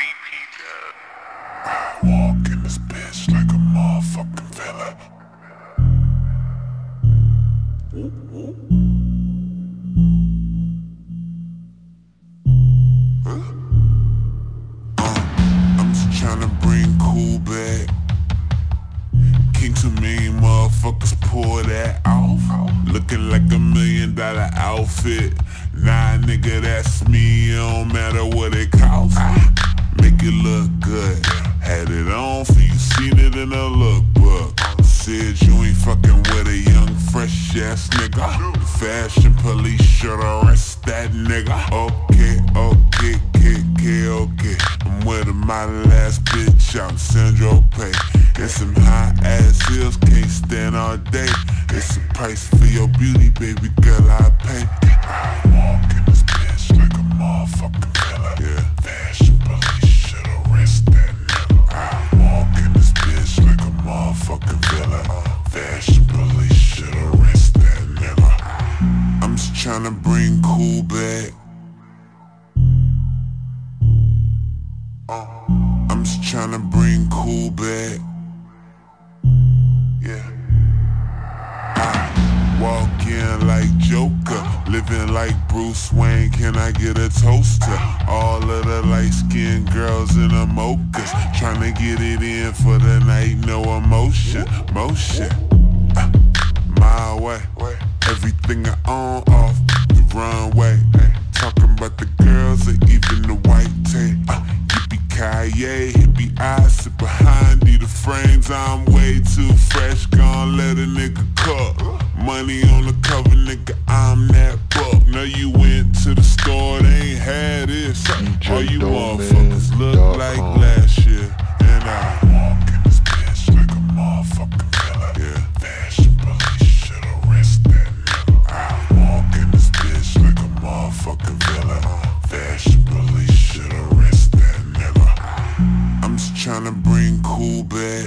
Walk in this bitch like a motherfucking villain. I'm just tryna bring cool back. King to me, motherfuckers pull that off. Looking like $1 million outfit. Nah, nigga, that's me. It don't matter what it costs. Make it look good. Had it on for you, seen it in a lookbook. Said you ain't fucking with a young, fresh ass nigga. The fashion police should arrest that nigga. Okay. I'm with a model ass bitch out in Central Pay. And some high ass heels, can't stand all day. It's a price for your beauty, baby girl, I pay. I walk in this bitch like a motherfucking villain. Yeah. Fashion police should arrest that nigga. I walk in this bitch like a motherfucking villain. Fashion police should arrest that nigga. I'm just tryna bring cool back. I'm just tryna bring cool back. Yeah. I walk in like Joker, living like Bruce Wayne. Can I get a toaster? All of the light-skinned girls in the mochas, tryna get it in for the night. No emotion, motion. My way, everything I own off the runway. Talking about the girls or even the white tape. Yippee-ki-yay, hippie eyes sit behind the frames. I'm way too fresh, gon' let a nigga cook. Money on the cover, nigga, I'm that buck. Know you went to the store, they ain't had this. All you motherfuckers look like last year. And I walk in this bitch like a motherfucking villain. Yeah. Fashion police should arrest that nigga. I walk in this bitch like a motherfucking villain. Fashion police should arrest that nigga. I'm just tryna bring cool back.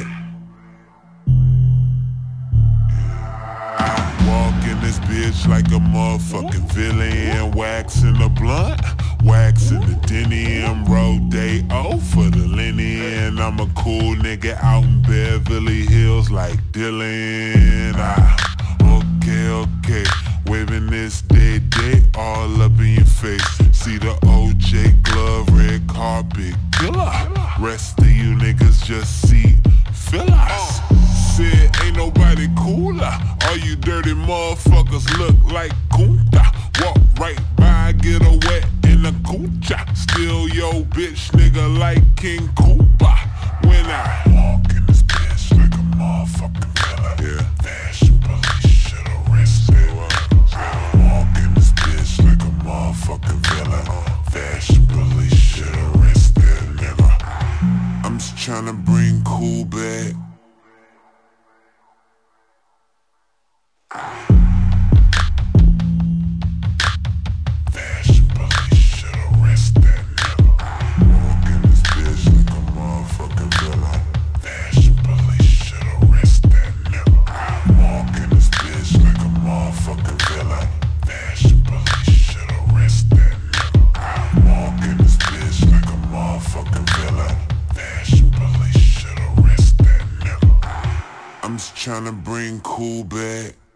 I walk in this bitch like a motherfucking villain. Waxing the blunt, waxing the denim. Rodeo for the linen. I'm a cool nigga out in Beverly Hills like Dylan. Okay. Waving this day all up in your face. See the OJ glove, red carpet killer. Rest of you niggas just see fillers. Said ain't nobody cooler. All you dirty motherfuckers look like Kunta. Walk right by, get a wet in the coocha. Steal your bitch nigga like King Koopa. When I walk in this bitch like a motherfucking villain. Yeah. Fashion police should arrest that. Walk in this bitch like a motherfucking villain. Fashion police should arrest that nigga. I'm just tryna bring cool back. Fashion police should arrest that nigga. Walk in this bitch like a motherfucking villain. Fashion police should arrest that nigga. Walk in this bitch like a motherfucking villain. Fashion police should arrest that nigga. Walk in this bitch like a motherfucking villain. Fashion police should arrest that nigga. I'm just tryna bring cool back.